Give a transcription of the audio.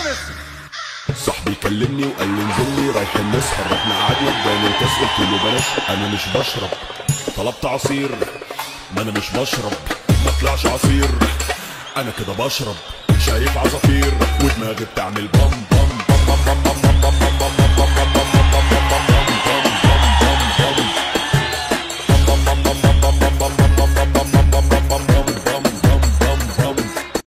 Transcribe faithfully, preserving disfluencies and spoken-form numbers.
صاحبي كلمني وقال لي انزل لي رايحين نسهر، رحنا قعدنا اداني الكاس قلت له بلاش انا مش بشرب. طلبت عصير ما انا مش بشرب، ما طلعش عصير انا كده بشرب. شايف عصافير ودماغي بتعمل بام بام بام بام بام بام بام بام بام.